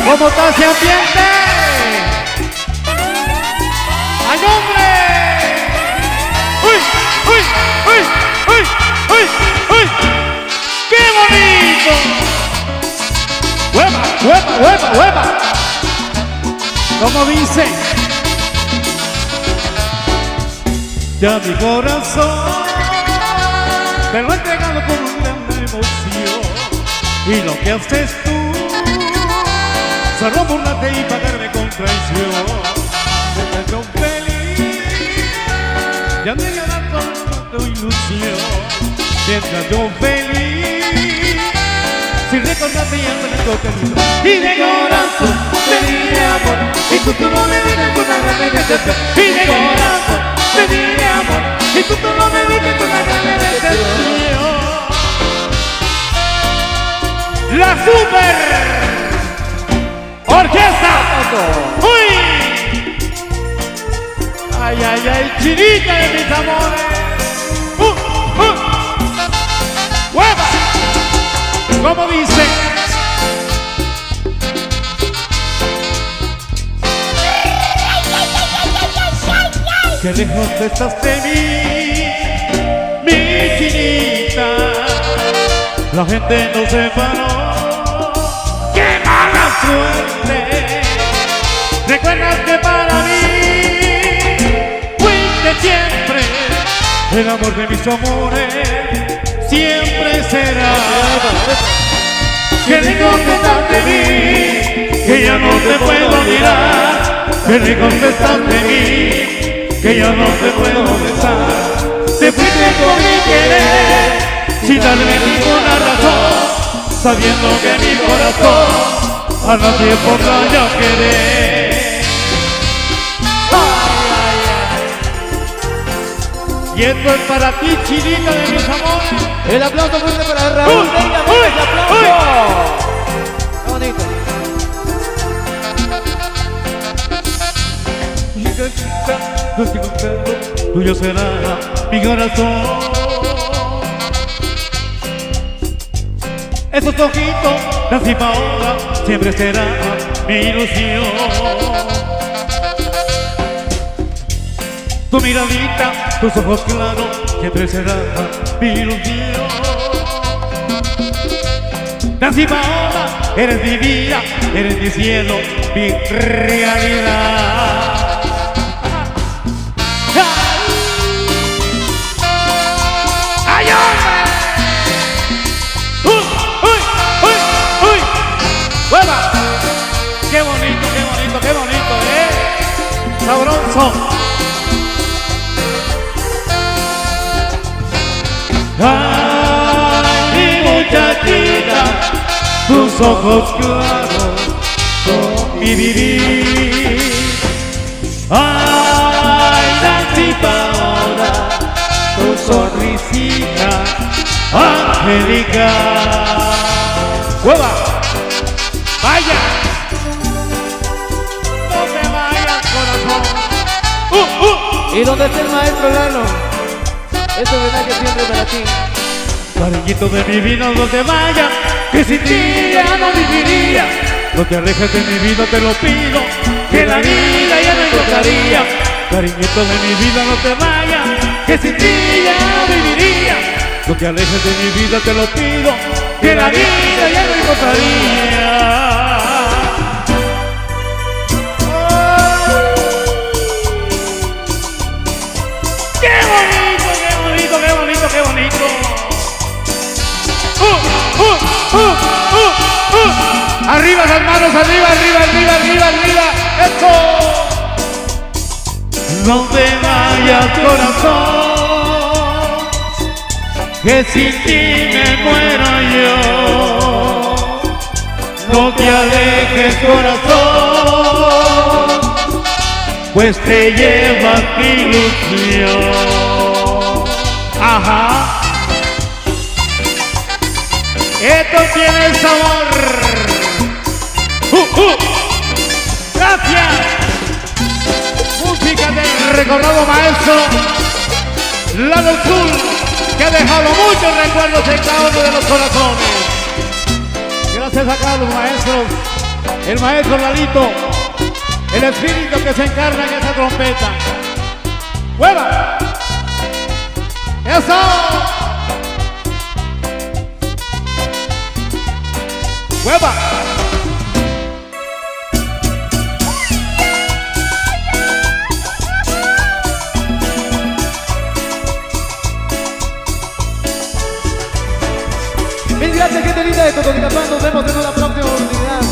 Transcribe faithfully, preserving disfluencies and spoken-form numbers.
¿Cómo está ese ambiente? ¡Ay, hombre! ¡Uy! ¡Uy! ¡Uy! ¡Uy! ¡Uy! ¡Uy! ¡Qué bonito! ¡Hueva! ¡Hueva! ¡Hueva! ¡Hueva! ¿Cómo dice? Ya mi corazón te lo he entregado con una gran emoción, y lo que haces tú solo burlarte y pagarme con traición. Te tengo feliz, ya me ganaste con tu ilusión. Mientras yo feliz, sin recordarte ya me tocando. Y de corazón te di amor, y tú, tú no me diste con una gran decepción. Y de corazón te di amor, y tú, tú no me diste con una gran decepción. La super orquesta. ¡Uy! ¡Ay, ay, ay! ¡Chinita de mis amores! ¡Uh, uh! ¡Hueva! ¿Cómo dice? ¡Qué lejos estás de mí, mi chinita! La gente no se paró. ¡Qué mala suerte! Recuerdas que para mí fuiste siempre el amor de mis amores, siempre será. ¡Qué lejos estás de mí, que ya no te puedo mirar! ¡Qué lejos estás de mí, que ya no te puedo besar! Te fuiste con mi querer, sin darme ninguna razón, sabiendo que mi corazón a nadie podrá ya querer. Ay, ay, ay. Y esto es para ti, chinita de mis amores. El aplauso fuerte para Raúl Vega. ¡El aplauso! ¡Qué bonito! No estoy contento, tuyo será mi corazón. Esos ojitos, la cima ahora, siempre será mi ilusión. Tu miradita, tus ojos claros, siempre será mi ilusión. La cima ahora, eres mi vida, eres mi cielo, mi realidad. ¡Qué bonito, qué bonito, qué bonito, eh! ¡Sabroso! ¡Ay, mi muchachita! Tus ojos claros son mi vivir. ¡Ay, Nancy Paola! Tu sonrisita angelical. ¡Hueva! ¡Vaya! Uh, uh. ¿Y dónde está el maestro Lalo? Este homenaje siempre para ti. Cariñito de mi vida, no te vayas, que sin ti ya no viviría. No te alejes de mi vida, te lo pido, que la vida ya no encontraría. Cariñito de mi vida, no te vayas, que sin ti ya no viviría. No te alejes de mi vida, te lo pido, que la vida ya no encontraría. ¡Qué bonito! Uh, uh, uh, uh, uh. ¡Arriba las manos! ¡Arriba, arriba, arriba, arriba, arriba! ¡Esto! No te vayas, corazón, que sin ti me muero yo. No te alejes, corazón, pues te llevas mi ilusión. Ajá. Esto tiene sabor. Uh, uh. Gracias. Música del recordado maestro Lalo Azul, que ha dejado muchos recuerdos en cada uno de los corazones. Gracias a cada los maestros el maestro Lalito, el espíritu que se encarna en esa trompeta. ¡Hueva! ¡Eso! ¡Hueva! Mil gracias, gente linda de Totonicapan. Nos vemos en una próxima oportunidad.